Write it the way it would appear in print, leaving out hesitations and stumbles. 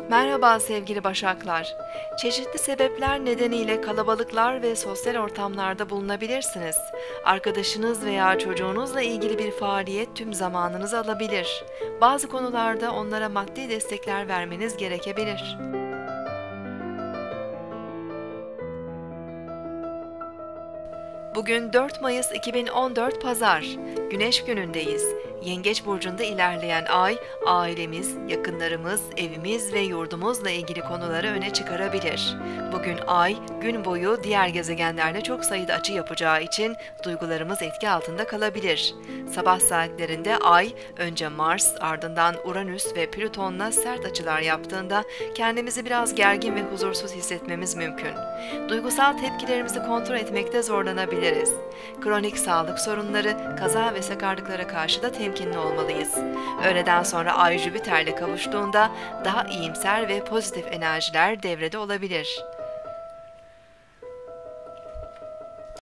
Merhaba sevgili Başaklar. Çeşitli sebepler nedeniyle kalabalıklar ve sosyal ortamlarda bulunabilirsiniz. Arkadaşınız veya çocuğunuzla ilgili bir faaliyet tüm zamanınızı alabilir. Bazı konularda onlara maddi destekler vermeniz gerekebilir. Bugün 4 Mayıs 2014 Pazar. Güneş günündeyiz. Yengeç burcunda ilerleyen ay, ailemiz, yakınlarımız, evimiz ve yurdumuzla ilgili konuları öne çıkarabilir. Bugün ay, gün boyu diğer gezegenlerle çok sayıda açı yapacağı için duygularımız etki altında kalabilir. Sabah saatlerinde ay, önce Mars, ardından Uranüs ve Plüton'la sert açılar yaptığında kendimizi biraz gergin ve huzursuz hissetmemiz mümkün. Duygusal tepkilerimizi kontrol etmekte zorlanabiliriz. Kronik sağlık sorunları, kaza ve sakarlıklara karşı da temkinli olmalıyız. Öğleden sonra Ay Jüpiter'le kavuştuğunda daha iyimser ve pozitif enerjiler devrede olabilir.